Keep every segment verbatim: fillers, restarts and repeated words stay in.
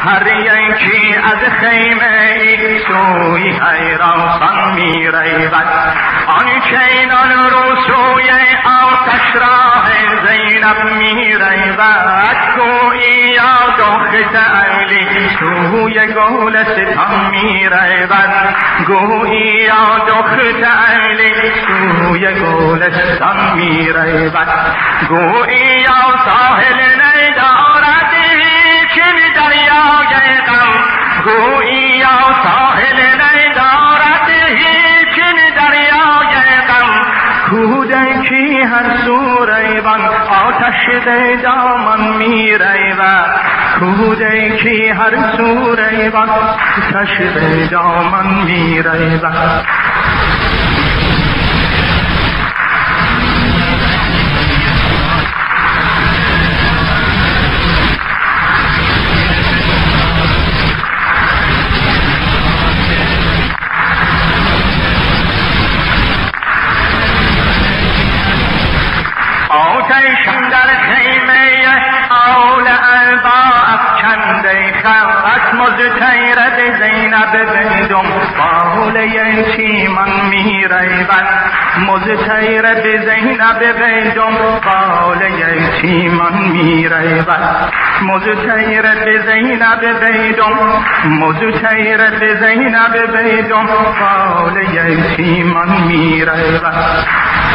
هر یکی از خیمه ای سوی حیران می رود، آن چینان رو سوی آتش راه زینب می رود. گویی یا دخت علی سوی گلستان می رود، گویی یا دخت علی سوی گلستان می رود. گویی یا ساحل ندارد چین دریای غم، گویی یا ساحل ندارد هیچین دریای غم. کودکی هر سو ریوان آتش به دامن می رود، کودکی هر سو ریوان آتش به دامن می رود. آتشم در خیمه آل اربا افکنده خواست، مزتیرد زینب به دنبال یتیمان می رود، مزتیرد زینب به دنبال یتیمان می رود، مزتیرد زینب به دنبال مزتیرد زینب به دنبال یتیمان می رود.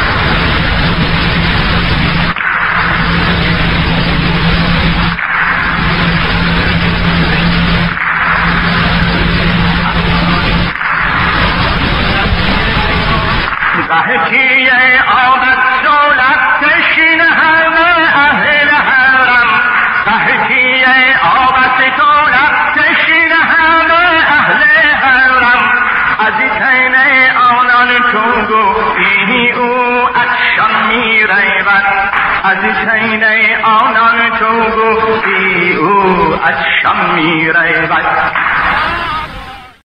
قحطی آمد دولت کشین همه اهل حرم، قحطی آمد دولت کشین همه اهل حرم. از تین آنان تو گویی او اکشان می رود، از تین آنان تو گویی او اکشان می رود.